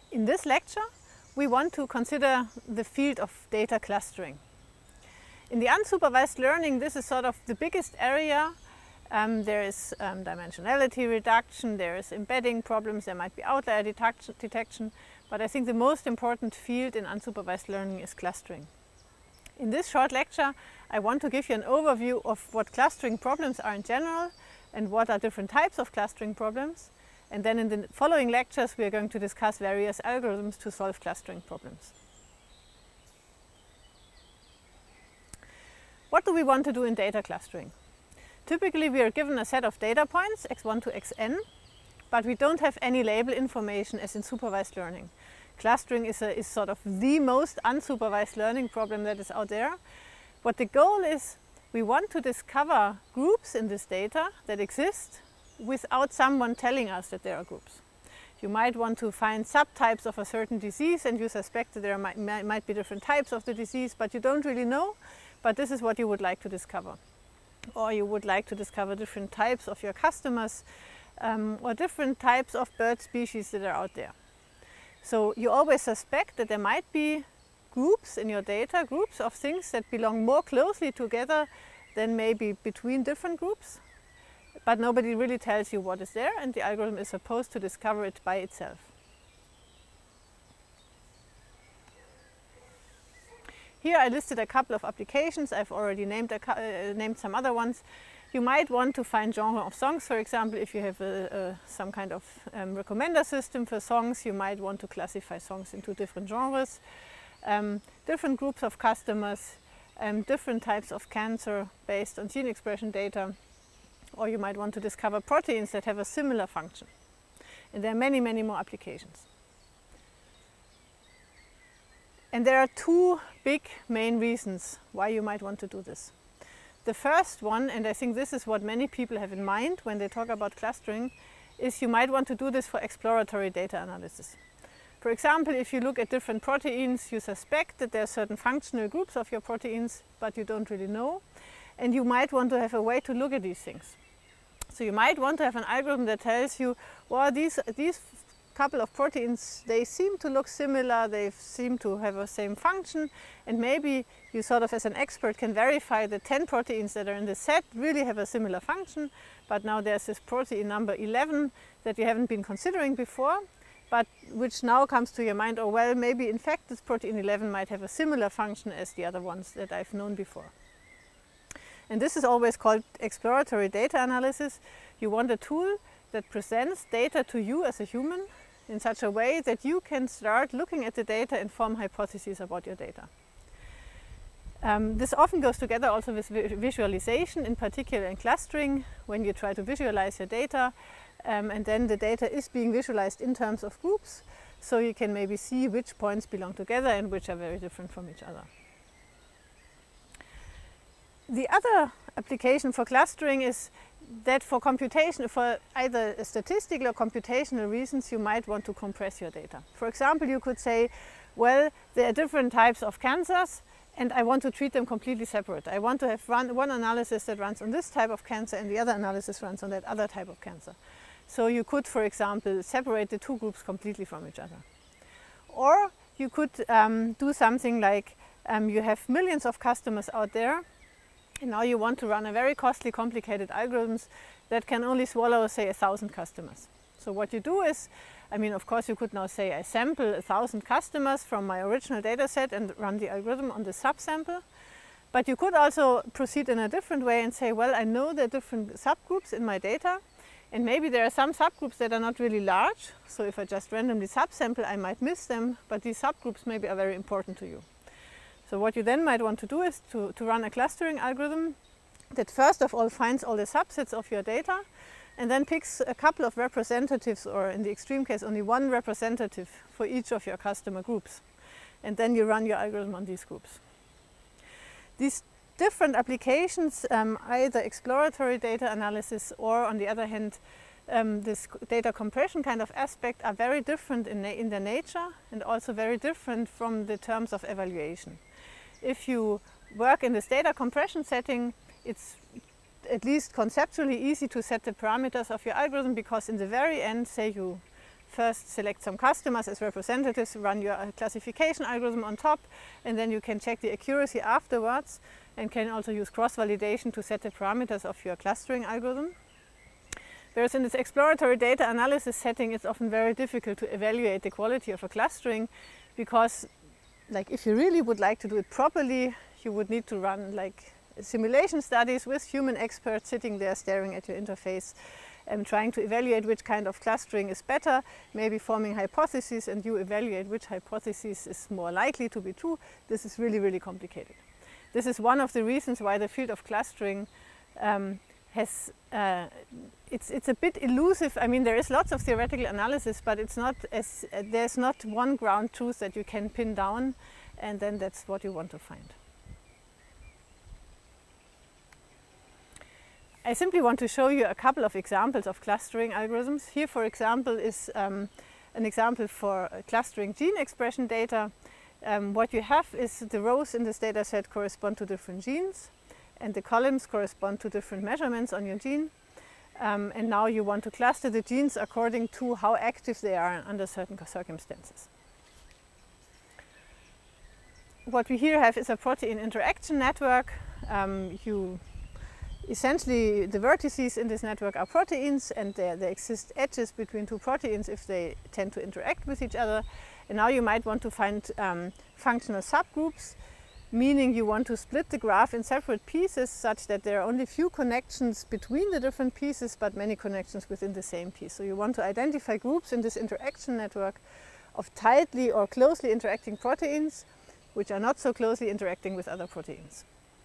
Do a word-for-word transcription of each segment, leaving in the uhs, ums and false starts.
In this lecture, we want to consider the field of data clustering. In the unsupervised learning, this is sort of the biggest area. Um, there is um, dimensionality reduction, there is embedding problems, there might be outlier detection, detection, but I think the most important field in unsupervised learning is clustering. In this short lecture, I want to give you an overview of what clustering problems are in general and what are different types of clustering problems. And then in the following lectures, we are going to discuss various algorithms to solve clustering problems. What do we want to do in data clustering? Typically, we are given a set of data points, x one to xn, but we don't have any label information as in supervised learning. Clustering is, a, is sort of the most unsupervised learning problem that is out there. What the goal is, we want to discover groups in this data that exist without someone telling us that there are groups. You might want to find subtypes of a certain disease and you suspect that there might, might be different types of the disease, but you don't really know, but this is what you would like to discover. Or you would like to discover different types of your customers um, or different types of bird species that are out there. So you always suspect that there might be groups in your data, groups of things that belong more closely together than maybe between different groups. But nobody really tells you what is there, and the algorithm is supposed to discover it by itself. Here I listed a couple of applications. I've already named, a, uh, named some other ones. You might want to find genre of songs, for example. If you have a, a, some kind of um, recommender system for songs, you might want to classify songs into different genres, um, different groups of customers, um, different types of cancer based on gene expression data. Or you might want to discover proteins that have a similar function. And there are many, many more applications. And there are two big main reasons why you might want to do this. The first one, and I think this is what many people have in mind when they talk about clustering, is you might want to do this for exploratory data analysis. For example, if you look at different proteins, you suspect that there are certain functional groups of your proteins, but you don't really know. And you might want to have a way to look at these things. So you might want to have an algorithm that tells you, well, these, these couple of proteins, they seem to look similar, they seem to have the same function, and maybe you sort of as an expert can verify the ten proteins that are in the set really have a similar function, but now there's this protein number eleven that you haven't been considering before, but which now comes to your mind, oh well, maybe in fact this protein eleven might have a similar function as the other ones that I've known before. And this is always called exploratory data analysis. You want a tool that presents data to you as a human in such a way that you can start looking at the data and form hypotheses about your data. Um, this often goes together also with visualization, in particular in clustering, when you try to visualize your data, um, and then the data is being visualized in terms of groups, so you can maybe see which points belong together and which are very different from each other. The other application for clustering is that for computation, for either statistical or computational reasons, you might want to compress your data. For example, you could say, well, there are different types of cancers and I want to treat them completely separate. I want to have run, one analysis that runs on this type of cancer and the other analysis runs on that other type of cancer. So you could, for example, separate the two groups completely from each other. Or you could um, do something like um, you have millions of customers out there, and now you want to run a very costly, complicated algorithms that can only swallow, say, a thousand customers. So what you do is, I mean, of course, you could now say, I sample a thousand customers from my original data set and run the algorithm on the subsample. But you could also proceed in a different way and say, well, I know there are different subgroups in my data, and maybe there are some subgroups that are not really large. So if I just randomly subsample, I might miss them, but these subgroups maybe are very important to you. So what you then might want to do is to, to run a clustering algorithm that first of all finds all the subsets of your data and then picks a couple of representatives, or in the extreme case only one representative for each of your customer groups. And then you run your algorithm on these groups. These different applications, um, either exploratory data analysis or on the other hand um, this data compression kind of aspect, are very different in, na in their nature and also very different from the terms of evaluation. If you work in this data compression setting, it's at least conceptually easy to set the parameters of your algorithm, because in the very end, say you first select some customers as representatives, run your classification algorithm on top, and then you can check the accuracy afterwards and can also use cross-validation to set the parameters of your clustering algorithm. Whereas in this exploratory data analysis setting, it's often very difficult to evaluate the quality of a clustering, because like if you really would like to do it properly, you would need to run like simulation studies with human experts sitting there staring at your interface and trying to evaluate which kind of clustering is better, maybe forming hypotheses, and you evaluate which hypothesis is more likely to be true. This is really, really complicated. This is one of the reasons why the field of clustering um, has, uh, it's, it's a bit elusive. I mean, there is lots of theoretical analysis, but it's not as, uh, there's not one ground truth that you can pin down, and then that's what you want to find. I simply want to show you a couple of examples of clustering algorithms. Here, for example, is um, an example for clustering gene expression data. Um, what you have is the rows in this data set correspond to different genes, and the columns correspond to different measurements on your gene. Um, and now you want to cluster the genes according to how active they are under certain circumstances. What we here have is a protein interaction network. Um, you Essentially, the vertices in this network are proteins, and there, there exist edges between two proteins if they tend to interact with each other. And now you might want to find um, functional subgroups, meaning you want to split the graph in separate pieces such that there are only few connections between the different pieces, but many connections within the same piece. So you want to identify groups in this interaction network of tightly or closely interacting proteins, which are not so closely interacting with other proteins.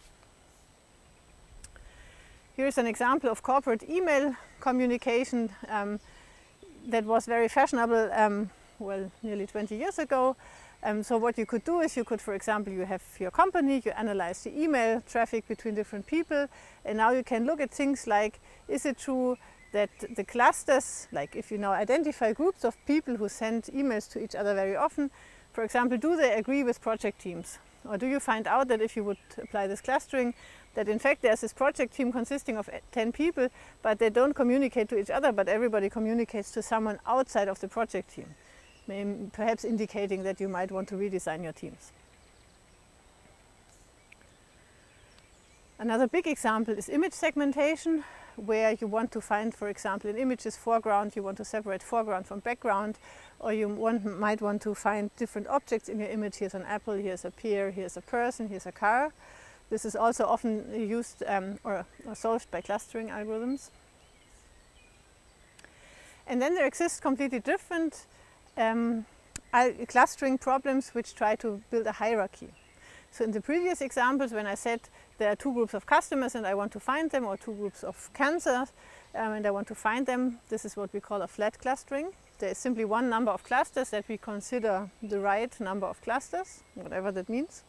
Here's an example of corporate email communication um, that was very fashionable, um, well, nearly twenty years ago. Um, so what you could do is you could, for example, you have your company, you analyze the email traffic between different people, and now you can look at things like, is it true that the clusters, like if you now identify groups of people who send emails to each other very often, for example, do they agree with project teams? Or do you find out that if you would apply this clustering, that in fact there's this project team consisting of ten people, but they don't communicate to each other, but everybody communicates to someone outside of the project team, maybe perhaps indicating that you might want to redesign your teams. Another big example is image segmentation, where you want to find, for example, in images foreground, you want to separate foreground from background, or you want, might want to find different objects in your image. Here's an apple, here's a pear, here's a person, here's a car. This is also often used um, or, or solved by clustering algorithms. And then there exist completely different um, clustering problems which try to build a hierarchy. So in the previous examples, when I said there are two groups of customers and I want to find them, or two groups of cancers um, and I want to find them, this is what we call a flat clustering. There is simply one number of clusters that we consider the right number of clusters, whatever that means.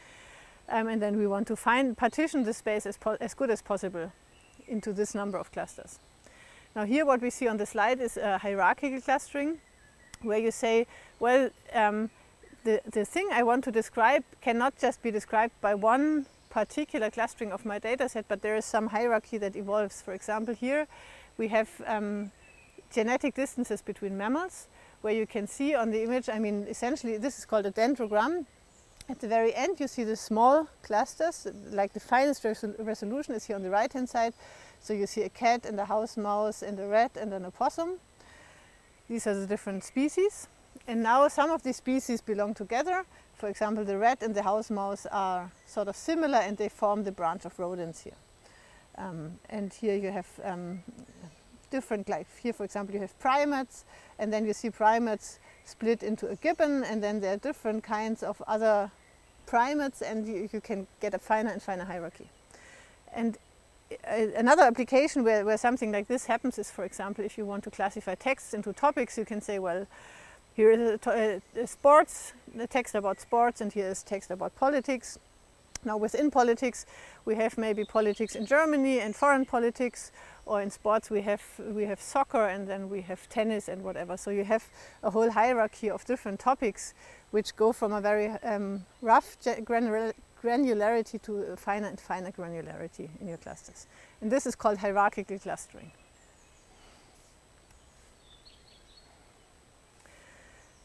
Um, and then we want to find, partition the space as, as good as possible into this number of clusters. Now here what we see on the slide is a hierarchical clustering, where you say, well, um, the, the thing I want to describe cannot just be described by one particular clustering of my data set, but there is some hierarchy that evolves. For example, here we have um, genetic distances between mammals, where you can see on the image, I mean, essentially this is called a dendrogram. At the very end you see the small clusters, like the finest resol resolution is here on the right hand side. So you see a cat and a house mouse and a rat and an opossum. These are the different species. And now some of these species belong together. For example, the rat and the house mouse are sort of similar and they form the branch of rodents here. Um, and here you have um, different, like here for example you have primates, and then you see primates split into a gibbon, and then there are different kinds of other primates, and you, you can get a finer and finer hierarchy. And another application where, where something like this happens is, for example, if you want to classify texts into topics, you can say, well, here is a, a sports, a text about sports, and here is text about politics. Now within politics we have maybe politics in Germany and foreign politics, or in sports we have, we have soccer, and then we have tennis and whatever. So you have a whole hierarchy of different topics which go from a very um, rough granular granularity to a finer and finer granularity in your clusters. And this is called hierarchical clustering.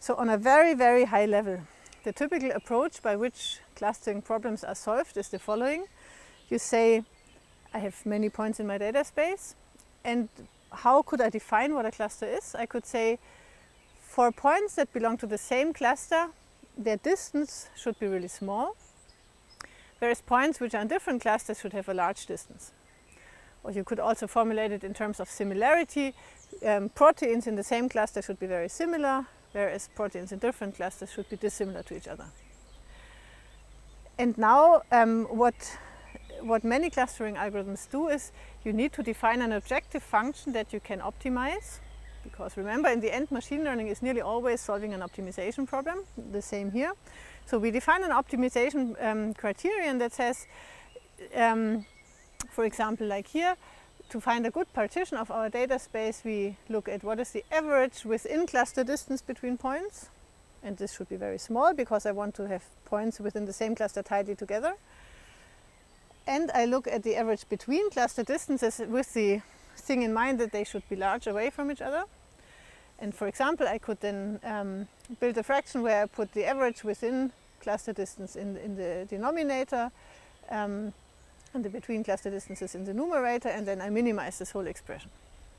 So on a very, very high level, the typical approach by which clustering problems are solved is the following. You say, I have many points in my data space, and how could I define what a cluster is? I could say, for points that belong to the same cluster, their distance should be really small, whereas points which are in different clusters should have a large distance. Or you could also formulate it in terms of similarity. Um, proteins in the same cluster should be very similar, whereas proteins in different clusters should be dissimilar to each other. And now um, what, what many clustering algorithms do is you need to define an objective function that you can optimize. Because remember, in the end, machine learning is nearly always solving an optimization problem, the same here. So we define an optimization um, criterion that says, um, for example, like here, to find a good partition of our data space, we look at what is the average within cluster distance between points. And this should be very small because I want to have points within the same cluster tightly together. And I look at the average between cluster distances with the thing in mind that they should be large away from each other. And for example, I could then um, build a fraction where I put the average within cluster distance in, in the denominator um, and the between cluster distances in the numerator, and then I minimize this whole expression.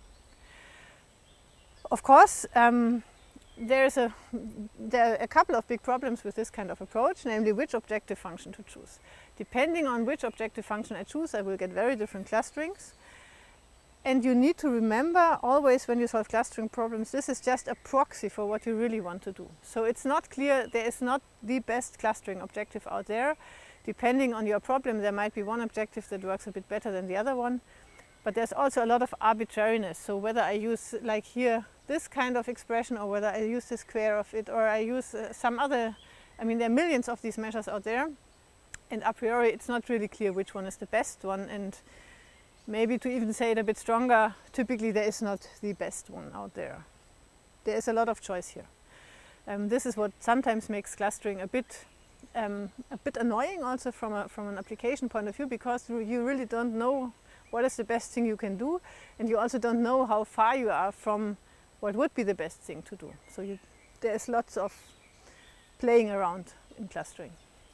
Of course, um, there's a, there are a couple of big problems with this kind of approach, namely which objective function to choose. Depending on which objective function I choose, I will get very different clusterings. And you need to remember always when you solve clustering problems, this is just a proxy for what you really want to do. So it's not clear, there is not the best clustering objective out there. Depending on your problem, there might be one objective that works a bit better than the other one. But there's also a lot of arbitrariness. So whether I use, like here, this kind of expression, or whether I use the square of it, or I use uh, some other, I mean, there are millions of these measures out there. And a priori, it's not really clear which one is the best one. And maybe to even say it a bit stronger, typically there is not the best one out there. There is a lot of choice here. Um, this is what sometimes makes clustering a bit, um, a bit annoying also from, a, from an application point of view, because you really don't know what is the best thing you can do, and you also don't know how far you are from what would be the best thing to do. So you, there's lots of playing around in clustering.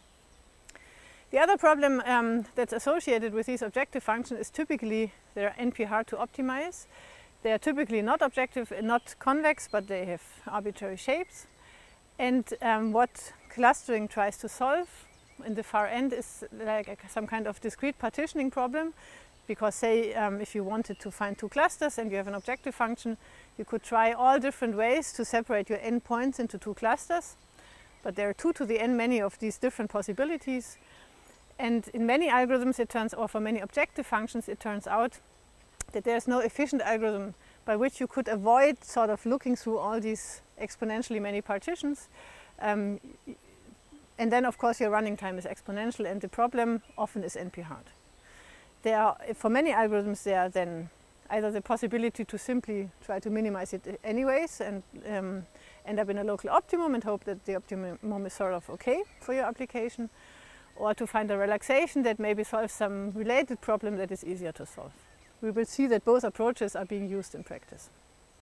The other problem um, that's associated with these objective functions is typically they're N P hard to optimize. They are typically not objective, not convex, but they have arbitrary shapes. And um, what clustering tries to solve in the far end is like a, some kind of discrete partitioning problem. Because say um, if you wanted to find two clusters and you have an objective function, you could try all different ways to separate your n points into two clusters. But there are two to the n many of these different possibilities. And in many algorithms it turns, or for many objective functions, it turns out that there's no efficient algorithm by which you could avoid sort of looking through all these exponentially many partitions. Um, and then of course your running time is exponential, and the problem often is N P hard. There are, for many algorithms, there are then either the possibility to simply try to minimize it anyways and um, end up in a local optimum and hope that the optimum is sort of okay for your application, or to find a relaxation that maybe solves some related problem that is easier to solve. We will see that both approaches are being used in practice.